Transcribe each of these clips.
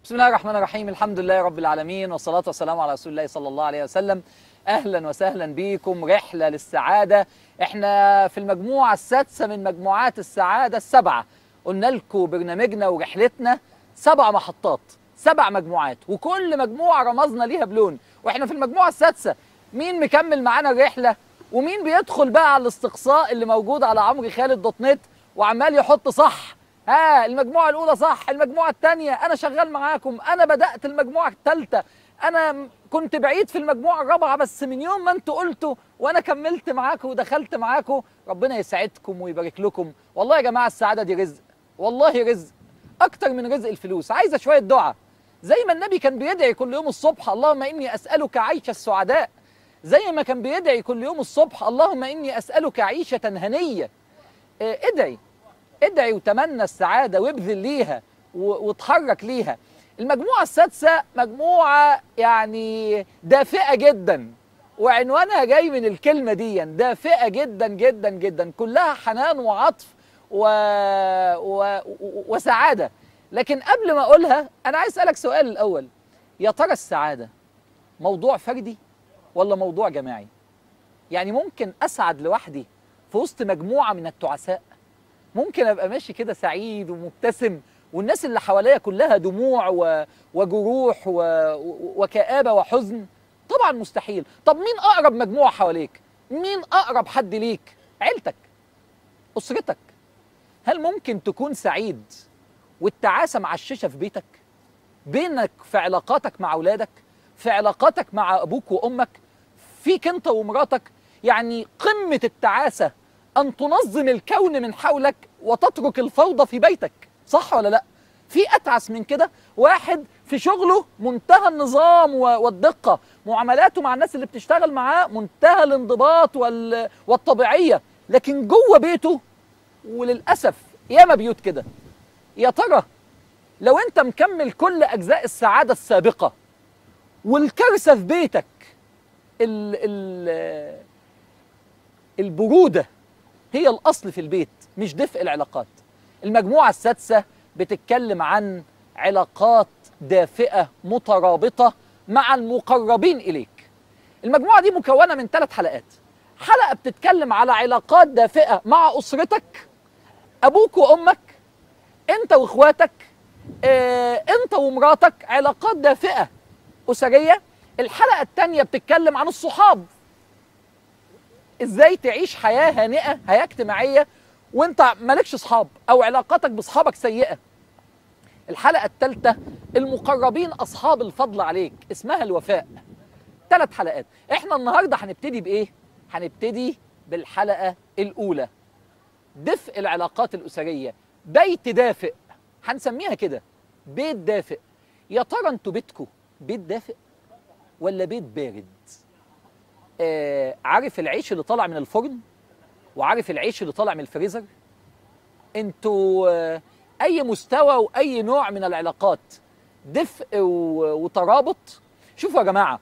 بسم الله الرحمن الرحيم. الحمد لله رب العالمين، والصلاة والسلام على رسول الله صلى الله عليه وسلم. أهلا وسهلا بكم رحلة للسعادة. احنا في المجموعة السادسة من مجموعات السعادة السبعة. قلنا لكم برنامجنا ورحلتنا 7 محطات، 7 مجموعات، وكل مجموعة رمزنا ليها بلون، واحنا في المجموعة السادسة. مين مكمل معانا الرحلة؟ ومين بيدخل بقى على الاستقصاء اللي موجود على عمرو خالد دوت نت وعمال يحط صح؟ المجموعة الأولى صح، المجموعة الثانية أنا شغال معاكم، أنا بدأت المجموعة الثالثة، أنا كنت بعيد في المجموعة الرابعة، بس من يوم ما أنتوا قلتوا وأنا كملت معاكم ودخلت معاكم. ربنا يسعدكم ويبارك لكم. والله يا جماعة السعادة دي رزق، والله رزق أكتر من رزق الفلوس. عايزة شوية دعاء، زي ما النبي كان بيدعي كل يوم الصبح اللهم إني أسألك عيش السعداء، زي ما كان بيدعي كل يوم الصبح اللهم إني أسألك عيشة هنية. ادعي وتمنى السعادة وابذل ليها واتحرك ليها. المجموعة السادسة مجموعة يعني دافئة جدا، وعنوانها جاي من الكلمة دي، دافئة جدا جدا جدا، كلها حنان وعطف وسعادة. لكن قبل ما أقولها أنا عايز أسألك سؤال الأول، يا ترى السعادة موضوع فردي ولا موضوع جماعي؟ يعني ممكن أسعد لوحدي في وسط مجموعة من التعساء؟ ممكن ابقى ماشي كده سعيد ومبتسم والناس اللي حواليا كلها دموع وجروح وكآبة وحزن؟ طبعا مستحيل. طب مين اقرب مجموعة حواليك؟ مين اقرب حد ليك؟ عيلتك، اسرتك. هل ممكن تكون سعيد والتعاسة معششة في بيتك، بينك في علاقاتك مع اولادك، في علاقاتك مع ابوك وامك، فيك انت ومراتك؟ يعني قمة التعاسة أن تنظم الكون من حولك وتترك الفوضى في بيتك، صح ولا لأ؟ في أتعس من كده؟ واحد في شغله منتهى النظام والدقة، معاملاته مع الناس اللي بتشتغل معاه منتهى الانضباط والطبيعية، لكن جوه بيته، وللأسف ياما بيوت كده. يا ترى لو أنت مكمل كل أجزاء السعادة السابقة والكارثة في بيتك البرودة هي الأصل في البيت مش دفء العلاقات. المجموعة السادسة بتتكلم عن علاقات دافئة مترابطة مع المقربين إليك. المجموعة دي مكونة من 3 حلقات. حلقة بتتكلم على علاقات دافئة مع أسرتك، أبوك وأمك، أنت وإخواتك، أنت ومراتك، علاقات دافئة أسرية. الحلقة الثانية بتتكلم عن الصحاب، ازاي تعيش حياة هانئة، حياة اجتماعية وانت مالكش صحاب او علاقاتك باصحابك سيئة. الحلقة الثالثة المقربين اصحاب الفضل عليك، اسمها الوفاء. 3 حلقات. احنا النهاردة هنبتدي بايه؟ هنبتدي بالحلقة الاولى، دفء العلاقات الاسرية، بيت دافئ، هنسميها كده بيت دافئ. يا ترى انتوا بيتكم بيت دافئ ولا بيت بارد؟ عارف العيش اللي طالع من الفرن وعارف العيش اللي طالع من الفريزر؟ انتوا اي مستوى واي نوع من العلاقات دفء وترابط؟ شوفوا يا جماعة،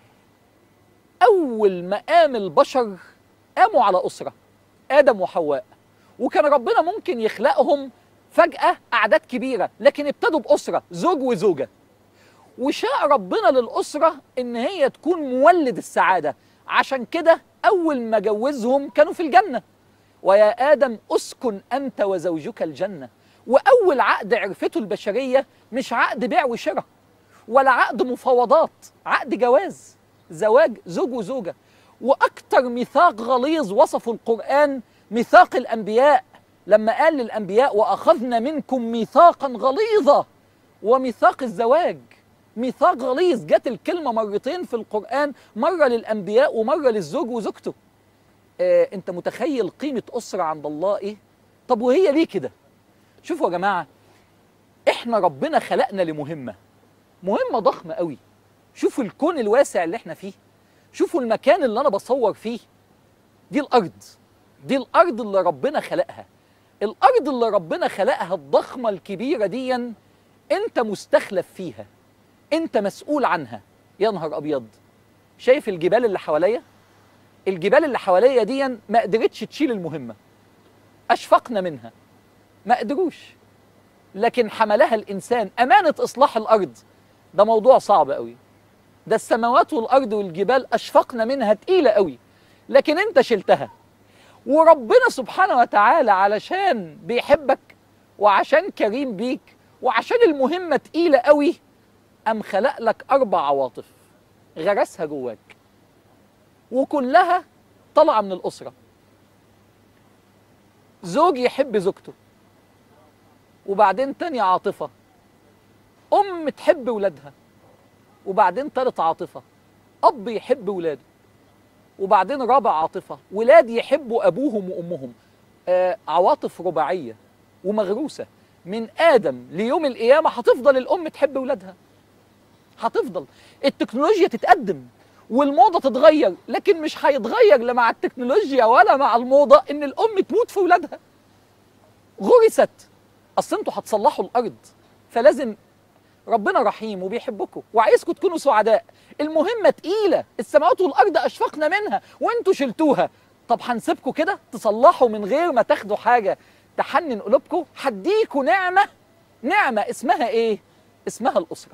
اول ما قام البشر قاموا على أسرة، آدم وحواء، وكان ربنا ممكن يخلقهم فجأة أعداد كبيرة، لكن ابتدوا بأسرة، زوج وزوجة، وشاء ربنا للأسرة إن هي تكون مولد السعادة. عشان كده أول ما جوزهم كانوا في الجنة، ويا آدم أسكن أنت وزوجك الجنة. وأول عقد عرفته البشرية مش عقد بيع وشراء ولا عقد مفاوضات، عقد جواز، زواج زوج وزوجة. وأكتر ميثاق غليظ وصفه القرآن ميثاق الأنبياء، لما قال للأنبياء وأخذنا منكم ميثاقا غليظا. وميثاق الزواج ميثاق غليظ، جت الكلمة مرتين في القرآن، مرة للأنبياء ومرة للزوج وزوجته. أنت متخيل قيمة أسرة عند الله إيه؟ طب وهي ليه كده؟ شوفوا يا جماعة، إحنا ربنا خلقنا لمهمة، مهمة ضخمة قوي. شوفوا الكون الواسع اللي إحنا فيه، شوفوا المكان اللي أنا بصور فيه. دي الأرض اللي ربنا خلقها، الأرض اللي ربنا خلقها الضخمة الكبيرة دي، أنت مستخلف فيها، انت مسؤول عنها. يا نهار ابيض، شايف الجبال اللي حواليا؟ الجبال اللي حواليا دي ما قدرتش تشيل المهمة، اشفقنا منها، ما قدروش. لكن حملها الإنسان، أمانة إصلاح الأرض ده موضوع صعب قوي، ده السماوات والأرض والجبال أشفقنا منها تقيلة قوي، لكن أنت شلتها. وربنا سبحانه وتعالى علشان بيحبك وعشان كريم بيك وعشان المهمة تقيلة قوي، أم خلق لك 4 عواطف غرسها جواك، وكلها طالعة من الأسرة. زوج يحب زوجته، وبعدين تاني عاطفة أم تحب ولادها، وبعدين تالت عاطفة أب يحب ولاده، وبعدين رابع عاطفة ولاد يحبوا أبوهم وأمهم. عواطف رباعية ومغروسة من آدم ليوم القيامة. هتفضل الأم تحب ولادها، هتفضل التكنولوجيا تتقدم والموضة تتغير، لكن مش هيتغير لا مع التكنولوجيا ولا مع الموضة إن الأم تموت في ولادها. غرست، أصل أنتوا هتصلحوا الأرض، فلازم ربنا رحيم وبيحبكم وعايزكم تكونوا سعداء. المهمة تقيلة، السماوات والأرض أشفقنا منها وأنتوا شلتوها. طب هنسيبكم كده تصلحوا من غير ما تاخدوا حاجة تحنن قلوبكم؟ هديكوا نعمة اسمها إيه؟ اسمها الأسرة.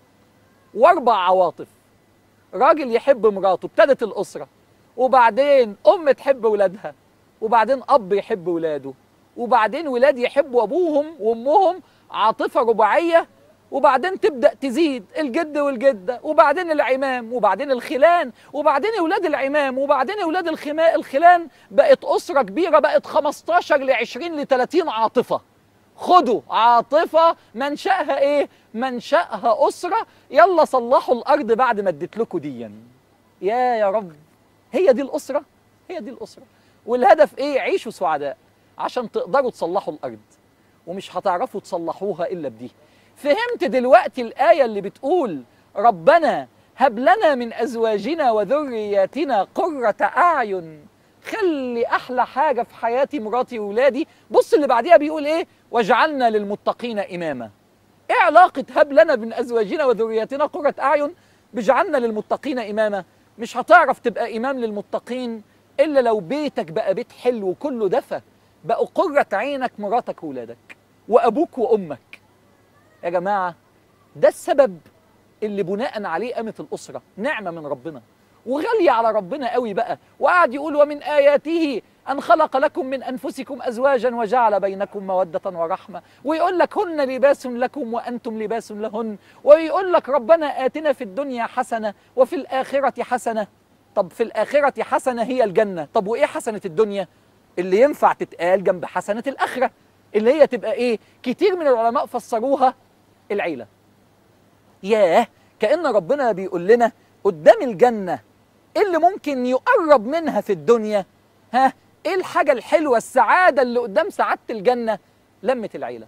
و4 عواطف، راجل يحب مراته، ابتدت الأسرة، وبعدين أم تحب ولادها، وبعدين أب يحب ولاده، وبعدين ولاد يحبوا أبوهم وأمهم، عاطفة رباعية، وبعدين تبدأ تزيد الجد والجدة، وبعدين العمام، وبعدين الخلان، وبعدين أولاد العمام، وبعدين أولاد الخلان. بقت أسرة كبيرة، بقت 15 ل20 ل30 عاطفة. خدوا عاطفة منشأها إيه؟ منشأها أسرة. يلا صلحوا الأرض بعد ما اديت لكم ديا. يا رب، هي دي الأسرة، هي دي الأسرة. والهدف إيه؟ عيشوا سعداء عشان تقدروا تصلحوا الأرض، ومش هتعرفوا تصلحوها إلا بدي. فهمت دلوقتي الآية اللي بتقول ربنا هب لنا من أزواجنا وذرياتنا قرة أعين؟ خلي أحلى حاجة في حياتي مراتي وولادي. بص اللي بعديها بيقول إيه؟ واجعلنا للمتقين إماما. إيه علاقة هب لنا من أزواجنا وذرياتنا قرة أعين بجعلنا للمتقين إماما؟ مش هتعرف تبقى إمام للمتقين إلا لو بيتك بقى بيت حلو وكله دفى، بقوا قرة عينك مراتك وولادك وأبوك وأمك. يا جماعة ده السبب اللي بناء عليه قامت الأسرة. نعمة من ربنا وغالية على ربنا قوي بقى. وقعد يقول ومن آياته أن خلق لكم من أنفسكم أزواجا وجعل بينكم مودة ورحمة، ويقول لك هن لباس لكم وأنتم لباس لهن، ويقول لك ربنا آتنا في الدنيا حسنة وفي الآخرة حسنة. طب في الآخرة حسنة هي الجنة، طب وإيه حسنة الدنيا اللي ينفع تتقال جنب حسنة الآخرة اللي هي تبقى إيه؟ كتير من العلماء فسروها العيلة. ياه، كأن ربنا بيقول لنا قدام الجنة إيه اللي ممكن يقرب منها في الدنيا؟ ها؟ إيه الحاجة الحلوة السعادة اللي قدام سعادة الجنة؟ لمة العيلة.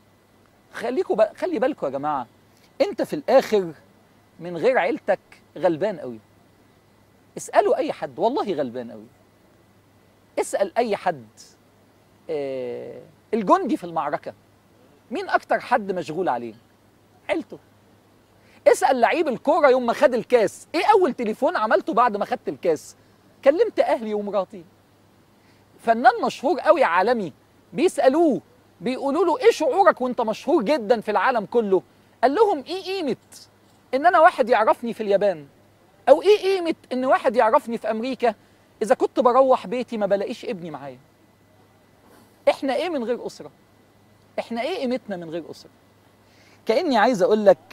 خلي بالكم يا جماعة، أنت في الآخر من غير عيلتك غلبان قوي. اسألوا أي حد، والله غلبان قوي. اسأل أي حد الجندي في المعركة مين أكتر حد مشغول عليه؟ عيلته. اسأل لعيب الكورة يوم ما خد الكاس ايه اول تليفون عملته بعد ما خدت الكاس؟ كلمت اهلي ومراتي. فنان مشهور قوي عالمي بيسألوه بيقولوا له ايه شعورك وانت مشهور جدا في العالم كله؟ قال لهم ايه قيمة ان انا واحد يعرفني في اليابان، او ايه قيمة ان واحد يعرفني في امريكا اذا كنت بروح بيتي ما بلاقيش ابني معايا؟ احنا ايه من غير اسرة؟ احنا ايه قيمتنا من غير اسرة؟ كأني عايز اقول لك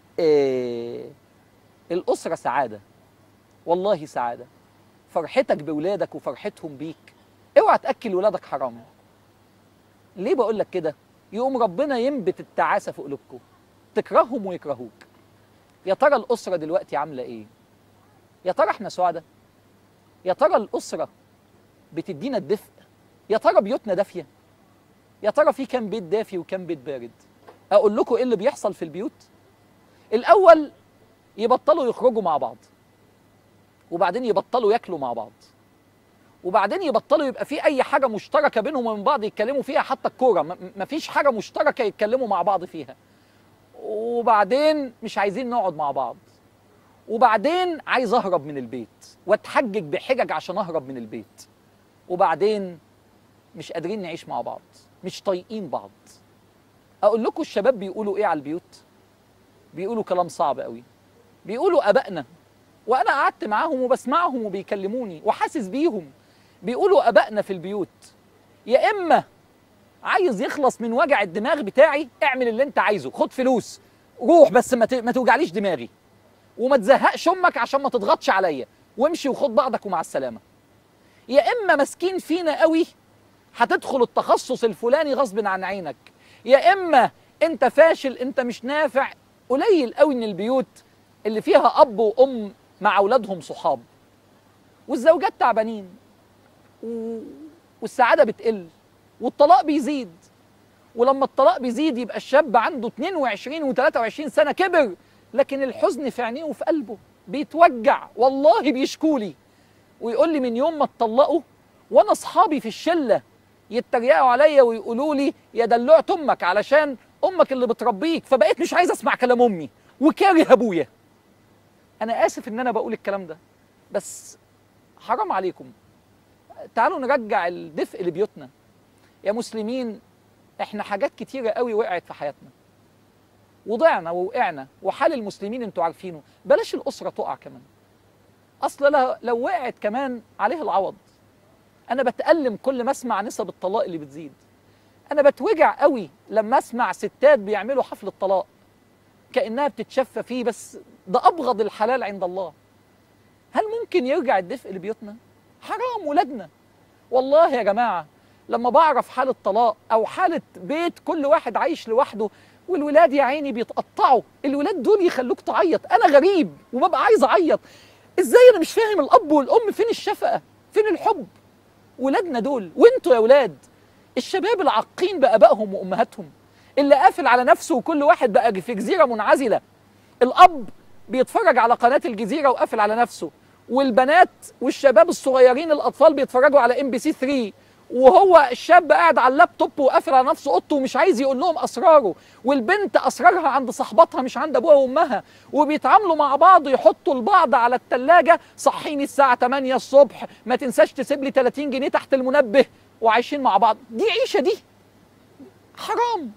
الأسرة سعادة، والله سعادة. فرحتك بولادك وفرحتهم بيك. اوعى تأكل ولادك حرام. ليه بقول لك كده؟ يقوم ربنا ينبت التعاسة في قلوبكم، تكرههم ويكرهوك. يا ترى الأسرة دلوقتي عاملة ايه؟ يا ترى احنا سعداء؟ يا ترى الأسرة بتدينا الدفء؟ يا ترى بيوتنا دافية؟ يا ترى في كام بيت دافي وكام بيت بارد؟ أقول لكم ايه اللي بيحصل في البيوت؟ الأول يبطلوا يخرجوا مع بعض، وبعدين يبطلوا ياكلوا مع بعض، وبعدين يبطلوا يبقى في أي حاجة مشتركة بينهم وبين بعض يتكلموا فيها، حتى الكورة مفيش حاجة مشتركة يتكلموا مع بعض فيها. وبعدين مش عايزين نقعد مع بعض، وبعدين عايز أهرب من البيت وأتحجج بحجج عشان أهرب من البيت، وبعدين مش قادرين نعيش مع بعض، مش طايقين بعض. اقول لكم الشباب بيقولوا ايه على البيوت؟ بيقولوا كلام صعب قوي. بيقولوا ابائنا، وانا قعدت معاهم وبسمعهم وبيكلموني وحاسس بيهم. بيقولوا ابائنا في البيوت: يا اما عايز يخلص من وجع الدماغ بتاعي اعمل اللي انت عايزه، خد فلوس روح، بس ما توجعليش دماغي، وما تزهقش امك عشان ما تضغطش عليا، وامشي وخد بعضك ومع السلامه. يا اما مسكين فينا قوي هتدخل التخصص الفلاني غصب عن عينك. يا اما انت فاشل، انت مش نافع. قليل قوي ان البيوت اللي فيها اب وام مع اولادهم صحاب، والزوجات تعبانين والسعاده بتقل والطلاق بيزيد. ولما الطلاق بيزيد يبقى الشاب عنده 22 و23 سنه، كبر، لكن الحزن في عينيه وفي قلبه، بيتوجع. والله بيشكولي ويقول لي من يوم ما اتطلقوا وانا اصحابي في الشله يتريقوا عليا ويقولوا لي يا دلوعت امك، علشان امك اللي بتربيك، فبقيت مش عايز اسمع كلام امي وكاره ابويا. انا اسف ان انا بقول الكلام ده، بس حرام عليكم. تعالوا نرجع الدفء لبيوتنا يا مسلمين. احنا حاجات كتيره قوي وقعت في حياتنا، وضعنا ووقعنا، وحال المسلمين انتوا عارفينه. بلاش الاسره تقع كمان، اصل لو وقعت كمان عليه العوض. انا بتألم كل ما اسمع نسب الطلاق اللي بتزيد. انا بتوجع قوي لما اسمع ستات بيعملوا حفل الطلاق كأنها بتتشفى فيه، بس ده ابغض الحلال عند الله. هل ممكن يرجع الدفء لبيوتنا؟ حرام ولادنا. والله يا جماعه لما بعرف حالة طلاق او حالة بيت كل واحد عايش لوحده والولاد يا عيني بيتقطعوا، الولاد دول يخلوك تعيط. انا غريب وببقى عايز اعيط. ازاي انا مش فاهم الاب والام فين الشفقه، فين الحب؟ ولادنا دول وانتوا يا ولاد الشباب العاقين بابائهم وامهاتهم، اللي قافل على نفسه وكل واحد بقى في جزيره منعزله. الاب بيتفرج على قناه الجزيره وقافل على نفسه، والبنات والشباب الصغيرين الاطفال بيتفرجوا على MBC 3، وهو الشاب قاعد على اللابتوب وقافل على نفسه اوضته ومش عايز يقول لهم اسراره، والبنت اسرارها عند صاحباتها مش عند ابوها وامها، وبيتعاملوا مع بعض يحطوا البعض على الثلاجه: صحيني الساعه 8 الصبح، ما تنساش تسيب لي 30 جنيه تحت المنبه، وعايشين مع بعض. دي عيشه دي؟ حرام.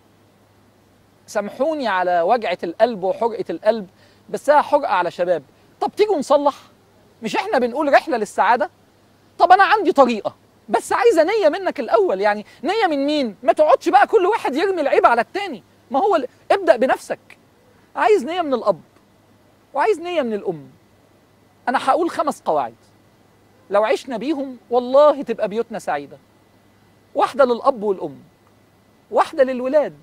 سامحوني على وجعه القلب وحرقه القلب، بس هي حرقه على شباب. طب تيجوا نصلح؟ مش احنا بنقول رحله للسعاده؟ طب انا عندي طريقه، بس عايزه نيه منك الاول. يعني نيه من مين؟ ما تقعدش بقى كل واحد يرمي العيب على التاني. ما هو ابدا بنفسك. عايز نيه من الاب وعايز نيه من الام. انا هقول 5 قواعد لو عشنا بيهم والله تبقى بيوتنا سعيده. واحده للاب والام، واحده للولاد.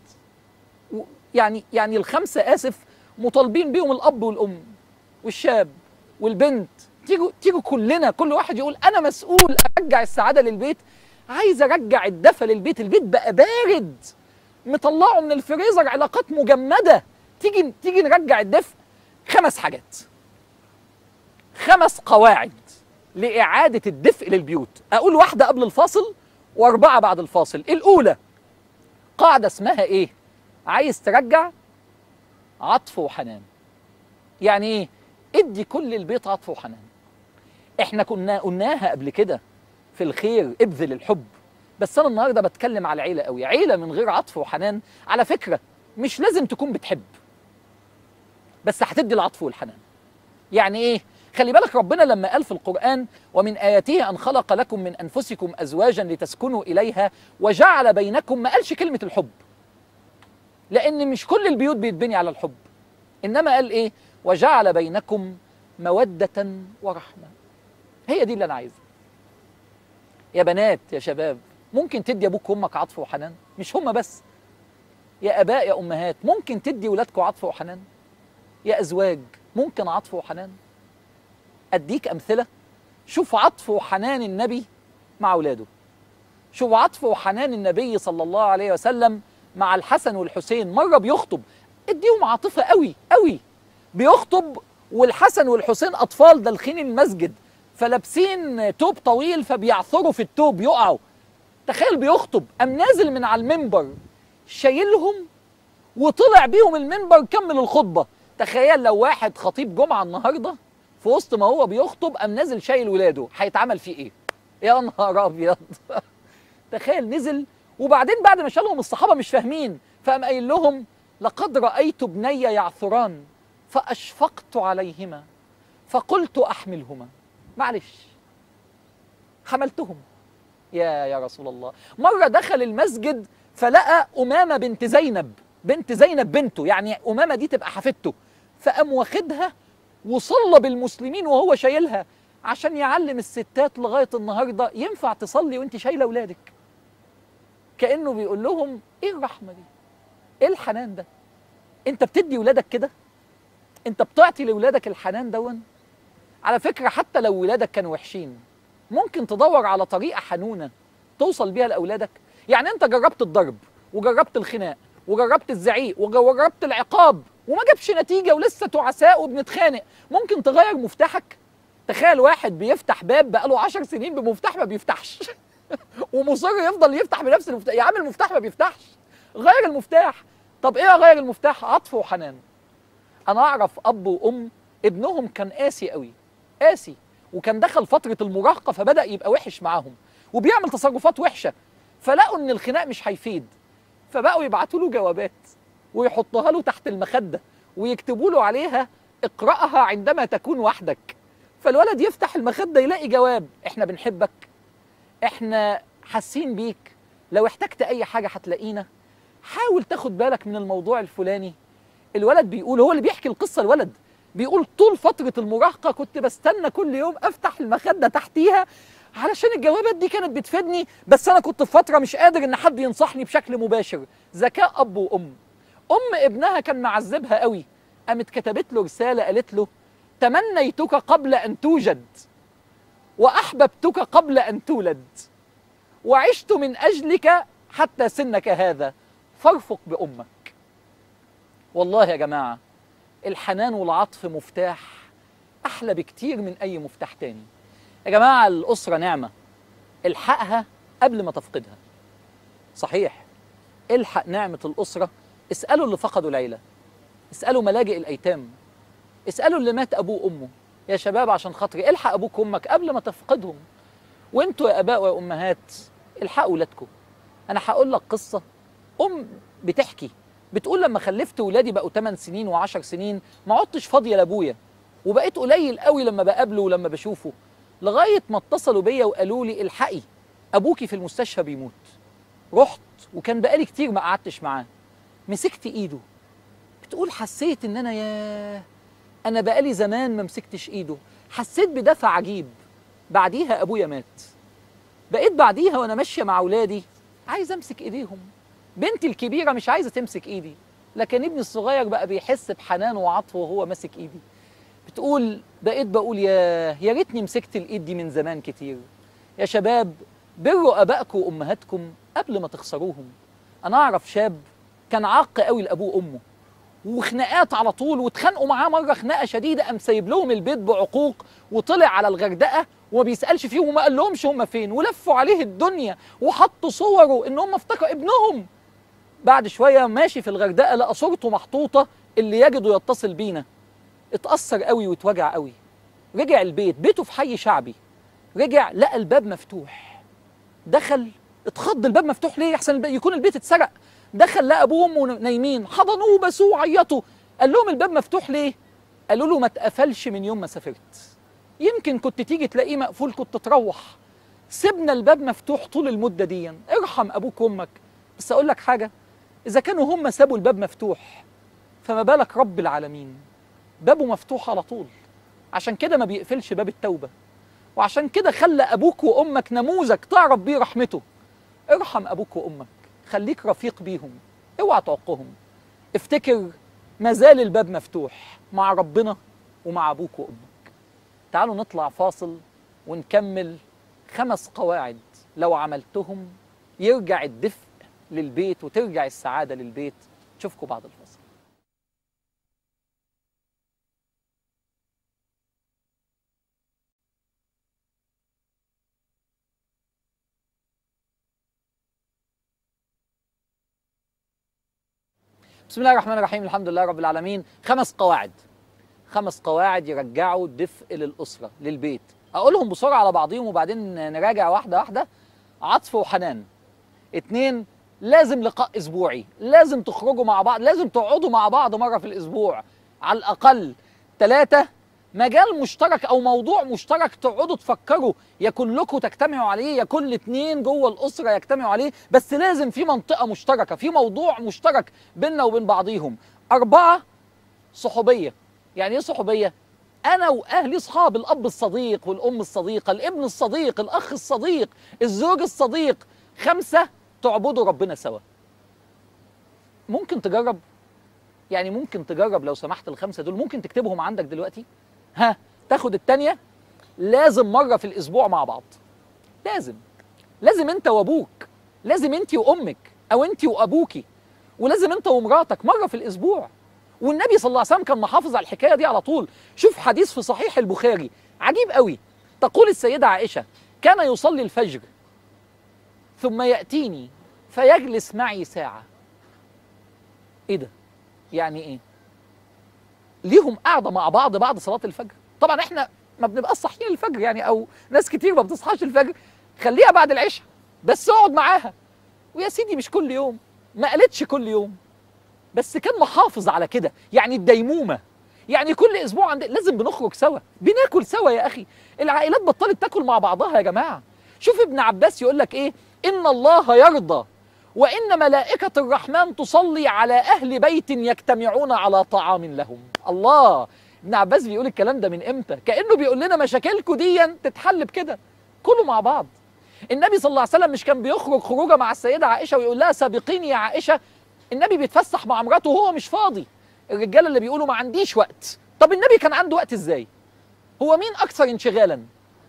يعني ال5 اسف مطالبين بيهم الاب والام والشاب والبنت. تيجوا كلنا، كل واحد يقول انا مسؤول ارجع السعاده للبيت. عايز ارجع الدفى للبيت. البيت بقى بارد، مطلعه من الفريزر علاقات مجمده. تيجي نرجع الدفء. 5 حاجات، 5 قواعد لاعاده الدفء للبيوت. اقول واحده قبل الفاصل و4 بعد الفاصل. الاولى قاعده اسمها ايه؟ عايز ترجع عطف وحنان. يعني ايه؟ ادي كل البيت عطف وحنان. احنا كنا قلناها قبل كده في الخير، ابذل الحب. بس انا النهارده بتكلم على عيله قوي. عيله من غير عطف وحنان على فكره مش لازم تكون بتحب، بس هتدي العطف والحنان. يعني ايه؟ خلي بالك ربنا لما قال في القرآن: ومن آياته أن خلق لكم من أنفسكم أزواجا لتسكنوا إليها وجعل بينكم، ما قالش كلمة الحب، لأن مش كل البيوت بيتبني على الحب. إنما قال إيه؟ وجعل بينكم مودة ورحمة. هي دي اللي أنا عايزها. يا بنات يا شباب، ممكن تدي أبوك وأمك عطف وحنان؟ مش هما بس، يا آباء يا أمهات، ممكن تدي ولادكم عطف وحنان؟ يا أزواج ممكن عطف وحنان؟ أديك أمثلة. شوف عطف وحنان النبي مع أولاده. شوف عطف وحنان النبي صلى الله عليه وسلم مع الحسن والحسين. مرة بيخطب، اديهم عاطفة قوي قوي. بيخطب والحسن والحسين أطفال دالخين المسجد، فلابسين توب طويل فبيعثروا في التوب يقعوا. تخيل بيخطب، قام نازل من على المنبر شايلهم وطلع بيهم المنبر كمل الخطبة. تخيل لو واحد خطيب جمعة النهاردة في وسط ما هو بيخطب قام نازل شايل ولاده، هيتعمل فيه ايه؟ يا نهار ابيض. تخيل نزل، وبعدين بعد ما شالهم الصحابه مش فاهمين، فقام قايل لهم: لقد رأيت ابني يعثران فأشفقت عليهما فقلت أحملهما. معلش، حملتهم يا رسول الله. مرة دخل المسجد فلقى أمامة بنت زينب بنته، يعني أمامة دي تبقى حفيدته، فقام واخدها وصلى بالمسلمين وهو شايلها، عشان يعلم الستات لغاية النهاردة ينفع تصلي وانت شايلة أولادك. كأنه بيقول لهم: ايه الرحمة دي؟ ايه الحنان ده؟ انت بتدي ولادك كده؟ انت بتعطي لولادك الحنان دون؟ على فكرة حتى لو ولادك كانوا وحشين ممكن تدور على طريقة حنونة توصل بيها لأولادك. يعني انت جربت الضرب وجربت الخناق وجربت الزعيق وجربت العقاب وما جابش نتيجة ولسه تعساء وبنتخانق، ممكن تغير مفتاحك؟ تخيل واحد بيفتح باب بقاله 10 سنين بمفتاح ما بيفتحش ومصر يفضل يفتح بنفس المفتاح. يا عم المفتاح ما بيفتحش، غير المفتاح. طب ايه غير المفتاح؟ عطف وحنان. انا اعرف اب وام ابنهم كان قاسي قوي، قاسي، وكان دخل فترة المراهقة فبدأ يبقى وحش معاهم وبيعمل تصرفات وحشة، فلقوا ان الخناق مش هيفيد، فبقوا يبعتوا له جوابات ويحطوها له تحت المخدة ويكتبوا له عليها: اقرأها عندما تكون وحدك. فالولد يفتح المخدة يلاقي جواب: احنا بنحبك، احنا حاسين بيك، لو احتجت اي حاجة هتلاقينا، حاول تاخد بالك من الموضوع الفلاني. الولد بيقول، هو اللي بيحكي القصة، الولد بيقول: طول فترة المراهقة كنت بستنى كل يوم افتح المخدة تحتيها علشان الجوابات دي كانت بتفيدني، بس انا كنت في فترة مش قادر ان حد ينصحني بشكل مباشر. ذكاء اب وام. ابنها كان معذبها قوي، قامت كتبت له رسالة قالت له: تمنيتك قبل ان توجد واحببتك قبل ان تولد وعشت من اجلك حتى سنك هذا، فارفق بامك. والله يا جماعة الحنان والعطف مفتاح أحلى بكتير من أي مفتاح تاني. يا جماعة الأسرة نعمة، الحقها قبل ما تفقدها. صحيح، الحق نعمة الأسرة. اسألوا اللي فقدوا العيلة، اسألوا ملاجئ الأيتام، اسألوا اللي مات أبوه وأمه. يا شباب عشان خاطري الحق أبوك وأمك قبل ما تفقدهم. وانتوا يا آباء ويا أمهات الحقوا ولادكم. أنا هقول لك قصة. بتحكي بتقول: لما خلفت ولادي بقوا 8 سنين و10 سنين ما عدتش فاضيه لابويا، وبقيت قليل قوي لما بقابله ولما بشوفه، لغايه ما اتصلوا بيا وقالوا لي: الحقي ابوكي في المستشفى بيموت. رحت وكان بقالي كتير ما قعدتش معاه، مسكت ايده. بتقول: حسيت ان انا بقالي زمان ما مسكتش ايده، حسيت بدفع عجيب. بعديها ابويا مات، بقيت بعديها وانا ماشيه مع اولادي عايز امسك ايديهم. بنتي الكبيرة مش عايزة تمسك ايدي، لكن ابني الصغير بقى بيحس بحنان وعطف وهو ماسك ايدي. بتقول: بقيت بقول يا ريتني مسكت الايد دي من زمان كتير. يا شباب بروا ابائكم وامهاتكم قبل ما تخسروهم. انا اعرف شاب كان عاق قوي لابوه وامه وخناقات على طول، واتخانقوا معاه مرة خناقة شديدة، قام سايب لهم البيت بعقوق وطلع على الغردقة وما بيسألش فيهم وما قال لهمش هم فين، ولفوا عليه الدنيا وحطوا صوره ان هم افتكروا ابنهم. بعد شوية ماشي في الغردقة لقى صورته محطوطة: اللي يجده يتصل بينا. اتأثر قوي واتوجع قوي. رجع البيت، بيته في حي شعبي، رجع لقى الباب مفتوح. دخل اتخض، الباب مفتوح ليه؟ احسن يكون البيت اتسرق. دخل لقى ابوه وامه نايمين، حضنوه وبسوه وعيطوا. قال لهم: الباب مفتوح ليه؟ قالوا له: ما اتقفلش من يوم ما سافرت، يمكن كنت تيجي تلاقيه مقفول كنت تروح، سيبنا الباب مفتوح طول المدة دي، ارحم ابوك وامك. بس اقول لك حاجة، إذا كانوا هم سابوا الباب مفتوح فما بالك رب العالمين، بابه مفتوح على طول. عشان كده ما بيقفلش باب التوبة، وعشان كده خلى أبوك وأمك نموذج تعرف بيه رحمته. ارحم أبوك وأمك، خليك رفيق بيهم، اوعى تعقهم. افتكر ما زال الباب مفتوح مع ربنا ومع أبوك وأمك. تعالوا نطلع فاصل ونكمل 5 قواعد لو عملتهم يرجع الدفء للبيت وترجع السعادة للبيت. نشوفكم بعد الفاصل. بسم الله الرحمن الرحيم، الحمد لله رب العالمين. 5 قواعد، 5 قواعد يرجعوا دفء للأسرة للبيت. أقولهم بسرعة على بعضهم وبعدين نراجع واحدة واحدة. عطف وحنان. 2، لازم لقاء اسبوعي، لازم تخرجوا مع بعض، لازم تقعدوا مع بعض مره في الاسبوع على الاقل. 3 مجال مشترك او موضوع مشترك تقعدوا تفكروا، يا كلكم تجتمعوا عليه يا كل 2 جوه الاسره يجتمعوا عليه، بس لازم في منطقه مشتركه، في موضوع مشترك بيننا وبين بعضيهم. 4 صحوبيه. يعني ايه صحوبيه؟ انا واهلي اصحاب، الاب الصديق والام الصديقه، الابن الصديق، الاخ الصديق، الزوج الصديق. 5 تعبدوا ربنا سوا. ممكن تجرب؟ يعني ممكن تجرب لو سمحت ال5 دول، ممكن تكتبهم عندك دلوقتي. ها، تاخد التانية. لازم مرة في الأسبوع مع بعض. لازم أنت وأبوك، لازم أنت وأمك، أو أنت وأبوكي، ولازم أنت ومراتك مرة في الأسبوع. والنبي صلى الله عليه وسلم كان محافظ على الحكاية دي على طول. شوف حديث في صحيح البخاري عجيب قوي. تقول السيدة عائشة: كان يصلي الفجر ثم يأتيني فيجلس معي ساعة. إيه ده؟ يعني إيه؟ ليهم قاعدة مع بعض بعد صلاة الفجر. طبعا احنا ما بنبقاش صاحيين الفجر يعني، او ناس كتير ما بتصحاش الفجر، خليها بعد العشاء، بس اقعد معاها. ويا سيدي مش كل يوم، ما قالتش كل يوم، بس كان محافظ على كده. يعني الديمومة، يعني كل اسبوع لازم بنخرج سوا، بناكل سوا. يا اخي العائلات بطلت تاكل مع بعضها يا جماعة. شوف ابن عباس يقول لك ايه: ان الله يرضى وإن ملائكة الرحمن تصلي على أهل بيت يجتمعون على طعام لهم. الله، ابن عباس بيقول الكلام ده من إمتى؟ كأنه بيقول لنا مشاكلكم دي تتحل بكده، كلوا مع بعض. النبي صلى الله عليه وسلم مش كان بيخرج خروجه مع السيدة عائشة ويقول لها سابقيني يا عائشة؟ النبي بيتفسح مع مراته وهو مش فاضي. الرجالة اللي بيقولوا ما عنديش وقت، طب النبي كان عنده وقت ازاي؟ هو مين أكثر انشغالا؟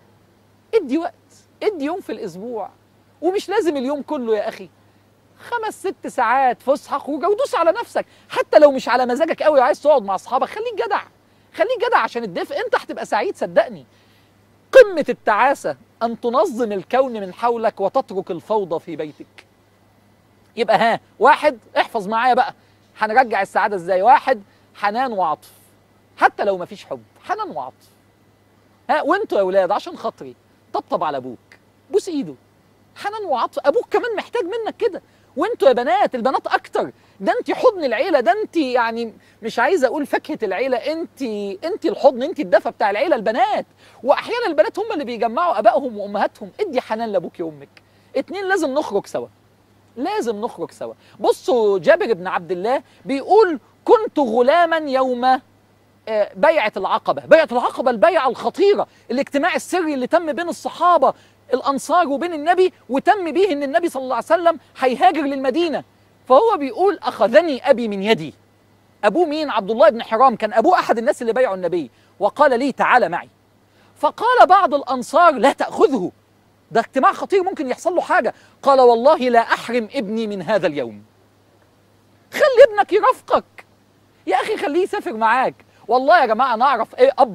ادي وقت، ادي يوم في الأسبوع، ومش لازم اليوم كله يا أخي. 5 6 ساعات فسحه خروجه، ودوس على نفسك. حتى لو مش على مزاجك قوي وعايز تقعد مع اصحابك، خليك جدع، خليك جدع عشان الدفء. انت هتبقى سعيد صدقني. قمه التعاسه ان تنظم الكون من حولك وتترك الفوضى في بيتك. يبقى ها، 1 احفظ معايا بقى هنرجع السعاده ازاي. 1 حنان وعطف، حتى لو مفيش حب، حنان وعطف. ها، وانتوا يا اولاد عشان خاطري طبطب على ابوك، بوس ايده. حنان وعطف، ابوك كمان محتاج منك كده. وانتوا يا بنات، البنات اكتر، ده انت حضن العيله، ده انت يعني مش عايز اقول فاكهه العيله، انت الحضن، انت الدفى بتاع العيله البنات. واحيانا البنات هم اللي بيجمعوا ابائهم وامهاتهم. ادي حنان لابوك وامك. 2 لازم نخرج سوا، لازم نخرج سوا. بصوا جابر بن عبد الله بيقول: كنت غلاما يوم بيعة العقبة. بيعة العقبة البيعة الخطيرة، الاجتماع السري اللي تم بين الصحابة الأنصار وبين النبي، وتم به إن النبي صلى الله عليه وسلم هيهاجر للمدينة. فهو بيقول: أخذني أبي من يدي. أبوه مين؟ عبد الله بن حرام، كان أبوه أحد الناس اللي بايعوا النبي، وقال لي: تعال معي. فقال بعض الأنصار: لا تأخذه، ده اجتماع خطير ممكن يحصل له حاجة. قال: والله لا أحرم ابني من هذا اليوم. خلي ابنك يرافقك يا أخي، خليه يسافر معاك. والله يا جماعة نعرف أب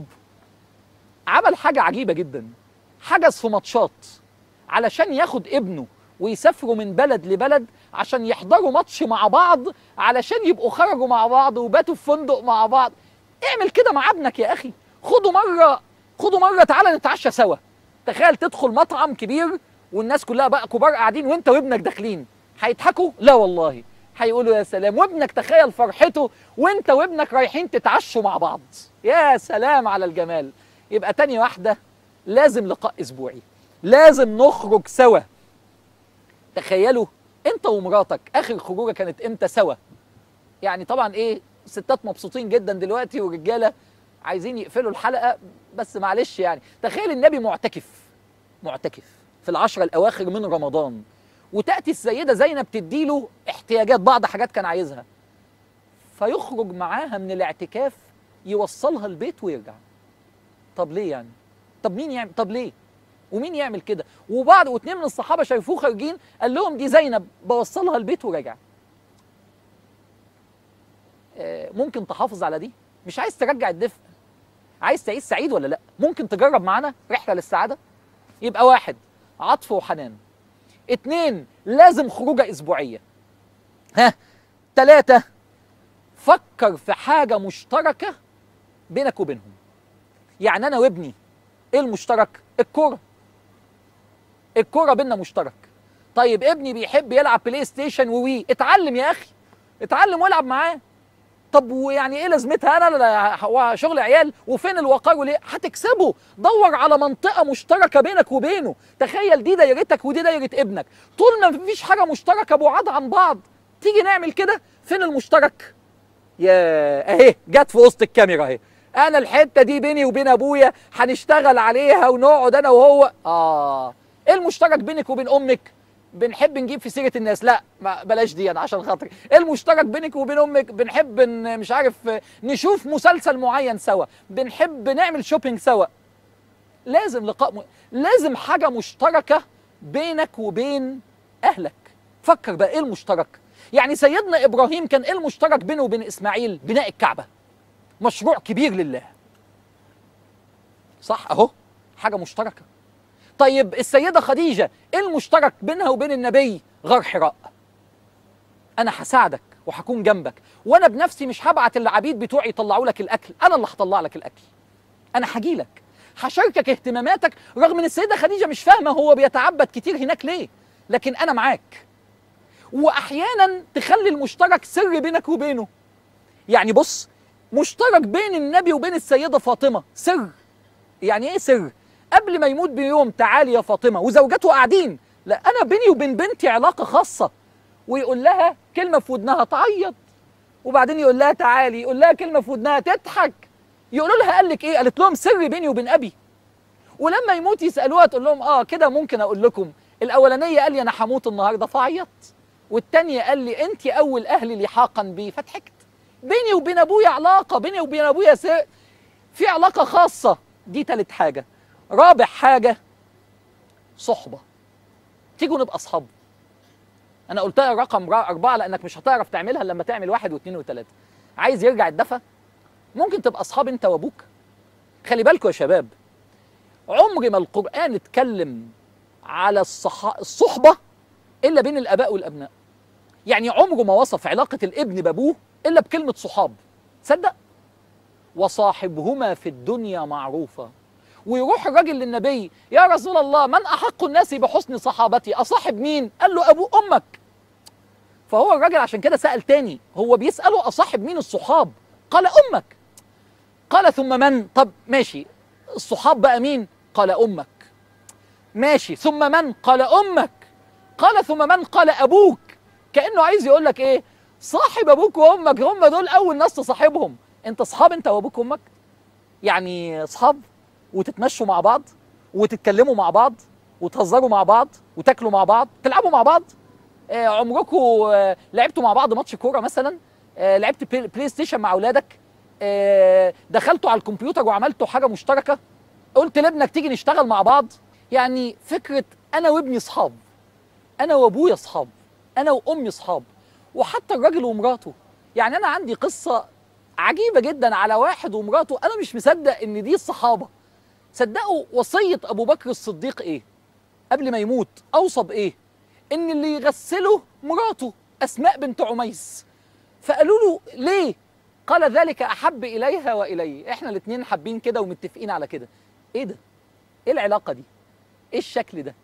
عمل حاجة عجيبة جدا، حجز في ماتشات علشان ياخد ابنه ويسافروا من بلد لبلد عشان يحضروا ماتش مع بعض، علشان يبقوا خرجوا مع بعض وباتوا في فندق مع بعض. اعمل كده مع ابنك يا أخي، خدوا مرة تعالى نتعشى سوا. تخيل تدخل مطعم كبير والناس كلها بقى كبار قاعدين وانت وابنك داخلين، هيضحكوا؟ لا والله، هيقولوا يا سلام. وابنك تخيل فرحته وانت وابنك رايحين تتعشوا مع بعض، يا سلام على الجمال. يبقى تاني واحدة لازم لقاء اسبوعي، لازم نخرج سوا. تخيلوا انت ومراتك اخر خروجه كانت امتى سوا؟ يعني طبعا ايه، ستات مبسوطين جدا دلوقتي ورجاله عايزين يقفلوا الحلقة، بس معلش يعني. تخيل النبي معتكف في ال10 الأواخر من رمضان، وتأتي السيدة زينب تديله احتياجات، بعض حاجات كان عايزها، فيخرج معاها من الاعتكاف يوصلها البيت ويرجع. طب ليه يعني؟ طب مين يعمل؟ طب ليه؟ ومين يعمل كده؟ واتنين من الصحابة شايفوه خارجين، قال لهم دي زينب بوصلها البيت وراجع. ممكن تحافظ على دي؟ مش عايز ترجع الدفء؟ عايز تعيش سعيد ولا لا؟ ممكن تجرب معانا رحلة للسعادة؟ يبقى 1 عطف وحنان، 2 لازم خروجة أسبوعية، 3 فكر في حاجة مشتركة بينك وبينهم. يعني أنا وابني إيه المشترك؟ الكورة بيننا مشترك. طيب ابني بيحب يلعب بلاي ستيشن ووي، اتعلم يا اخي، اتعلم والعب معاه. طب ويعني ايه لازمتها؟ انا هو شغل عيال وفين الوقار وليه؟ هتكسبه. دور على منطقه مشتركه بينك وبينه. تخيل دي دايرتك ودي دايره ابنك، طول ما مفيش حاجه مشتركه بعاد عن بعض تيجي نعمل كده. فين المشترك؟ يا اهي جت في وسط الكاميرا اهي. انا الحته دي بيني وبين ابويا هنشتغل عليها ونقعد انا وهو. ايه المشترك بينك وبين امك؟ بنحب نجيب في سيره الناس، لا ما بلاش دي انا عشان خاطري. ايه المشترك بينك وبين امك؟ بنحب مش عارف نشوف مسلسل معين سوا، بنحب نعمل شوبينج سوا. لازم لازم حاجه مشتركه بينك وبين اهلك. فكر بقى ايه المشترك؟ يعني سيدنا ابراهيم كان ايه المشترك بينه وبين اسماعيل؟ بناء الكعبه، مشروع كبير لله، صح؟ اهو حاجه مشتركه. طيب السيده خديجه ايه المشترك بينها وبين النبي؟ غار حراء. انا هساعدك وهكون جنبك، وانا بنفسي مش هبعت العبيد بتوعي يطلعوا لك الاكل، انا اللي هطلع لك الاكل، انا هجي لك هشاركك اهتماماتك. رغم ان السيده خديجه مش فاهمه هو بيتعبد كتير هناك ليه، لكن انا معاك. واحيانا تخلي المشترك سر بينك وبينه. يعني بص، مشترك بين النبي وبين السيده فاطمه سر. يعني ايه سر؟ قبل ما يموت بيوم تعالي يا فاطمه، وزوجته قاعدين، لا انا بيني وبين بنتي علاقه خاصه. ويقول لها كلمه في ودنها تعيط، وبعدين يقول لها تعالي، يقول لها كلمه في ودنها تضحك. يقولوا لها قال لك ايه؟ قالت لهم سر بيني وبين ابي. ولما يموت يسالوها تقول لهم كده ممكن اقول لكم، الاولانيه قال لي انا هموت النهارده فعيط، والثانيه قال لي انت اول اهلي لحاقا بي فضحكت. بيني وبين ابويا علاقه، بيني وبين ابويا في علاقه خاصه. دي ثالث حاجه. رابع حاجه صحبه. تيجوا نبقى اصحاب. انا قلتها رقم 4 لانك مش هتعرف تعملها لما تعمل 1 و2 و3. عايز يرجع الدفا؟ ممكن تبقى اصحاب انت وابوك. خلي بالكوا يا شباب، عمر ما القرآن اتكلم على الصحبة إلا بين الآباء والأبناء. يعني عمره ما وصف علاقة الابن بأبوه إلا بكلمة صحاب. تصدق؟ وصاحبهما في الدنيا معروفة. ويروح الراجل للنبي، يا رسول الله من أحق الناس بحسن صحابتي؟ أصاحب مين؟ قال له أبو أمك. فهو الراجل عشان كده سأل تاني، هو بيسأله أصاحب مين الصحاب؟ قال أمك. قال ثم من؟ طب ماشي، الصحاب بقى مين؟ قال أمك. ماشي، ثم من؟ قال أمك. قال ثم من؟ قال أبوك. كأنه عايز يقول لك إيه؟ صاحب أبوك وأمك، هم دول أول ناس تصاحبهم. أنت أصحاب أنت وأبوك وأمك؟ يعني أصحاب وتتمشوا مع بعض وتتكلموا مع بعض وتهزروا مع بعض وتاكلوا مع بعض، تلعبوا مع بعض. عمركم لعبتوا مع بعض ماتش كورة مثلا؟ لعبت بلاي ستيشن مع أولادك؟ دخلتوا على الكمبيوتر وعملتوا حاجة مشتركة؟ قلت لابنك تيجي نشتغل مع بعض؟ يعني فكرة أنا وابني صحاب، أنا وأبويا صحاب، أنا وأمي صحاب، وحتى الراجل ومراته. يعني أنا عندي قصة عجيبة جدا على واحد ومراته، أنا مش مصدق إن دي الصحابة. صدقوا وصية أبو بكر الصديق إيه؟ قبل ما يموت أوصى بإيه؟ إن اللي يغسله مراته أسماء بنت عميس. فقالوا له ليه؟ قال ذلك أحب إليها وإلي، إحنا الاتنين حابين كده ومتفقين على كده. إيه ده؟ إيه العلاقة دي؟ إيه الشكل ده؟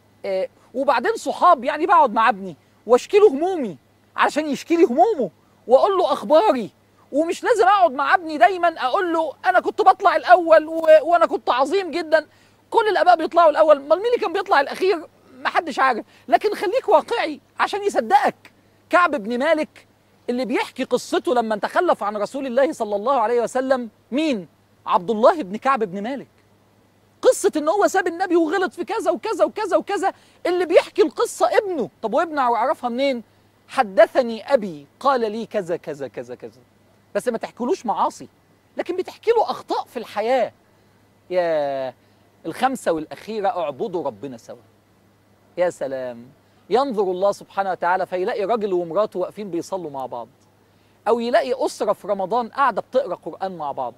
وبعدين صحاب، يعني بقعد مع ابني واشكي له همومي عشان يشكي لي همومه، واقول له اخباري. ومش لازم اقعد مع ابني دايما اقول له انا كنت بطلع الاول وانا كنت عظيم جدا. كل الاباء بيطلعوا الاول، امال مين اللي كان بيطلع الاخير؟ محدش عارف. لكن خليك واقعي عشان يصدقك. كعب بن مالك اللي بيحكي قصته لما تخلف عن رسول الله صلى الله عليه وسلم مين؟ عبد الله بن كعب بن مالك. قصة ان هو ساب النبي وغلط في كذا وكذا وكذا وكذا، اللي بيحكي القصة ابنه. طب وابنه عرفها منين؟ حدثني ابي قال لي كذا كذا كذا كذا. بس ما تحكيلوش معاصي، لكن بتحكي له اخطاء في الحياة. يا الخمسة والاخيرة اعبدوا ربنا سوا. يا سلام، ينظر الله سبحانه وتعالى فيلاقي راجل ومراته واقفين بيصلوا مع بعض، او يلاقي اسرة في رمضان قاعدة بتقرأ قرآن مع بعض،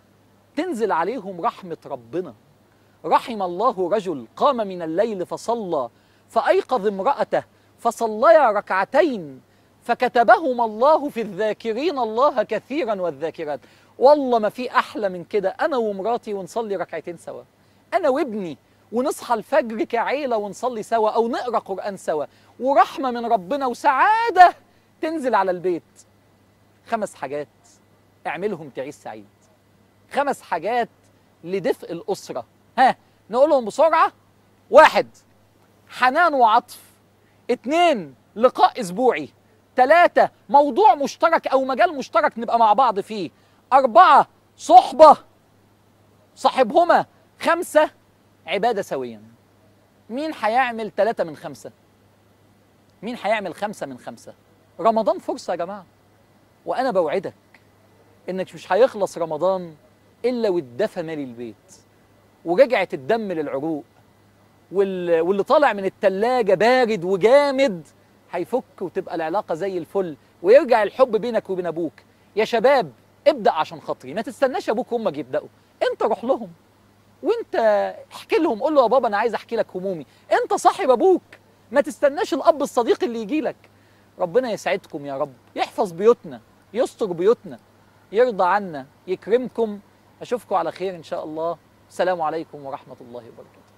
تنزل عليهم رحمة ربنا. رحم الله رجل قام من الليل فصلى فأيقظ امرأته فصليا ركعتين فكتبهما الله في الذاكرين الله كثيرا والذاكرات. والله ما في أحلى من كده، أنا ومراتي ونصلي ركعتين سوا، أنا وابني ونصحى الفجر كعيلة ونصلي سوا أو نقرأ قرآن سوا، ورحمة من ربنا وسعادة تنزل على البيت. 5 حاجات اعملهم تعيش سعيد. 5 حاجات لدفء الأسرة. ها نقولهم بسرعة. 1 حنان وعطف. 2 لقاء أسبوعي. 3 موضوع مشترك أو مجال مشترك نبقى مع بعض فيه. 4 صحبة صاحبهما. 5 عبادة سويا. مين هيعمل 3 من 5؟ مين هيعمل 5 من 5؟ رمضان فرصة يا جماعة، وأنا بوعدك إنك مش هيخلص رمضان إلا والدفى مالي البيت، ورجعت الدم للعروق، واللي طالع من التلاجة بارد وجامد هيفك وتبقى العلاقة زي الفل، ويرجع الحب بينك وبين أبوك. يا شباب ابدأ عشان خاطري، ما تستناش أبوك وأمك يبدأوا، أنت روح لهم وأنت احكي لهم، قول له يا بابا أنا عايز أحكي لك همومي. أنت صاحب أبوك، ما تستناش الأب الصديق اللي يجي لك. ربنا يسعدكم يا رب، يحفظ بيوتنا، يستر بيوتنا، يرضى عنا، يكرمكم. أشوفكم على خير إن شاء الله. السلام عليكم ورحمة الله وبركاته.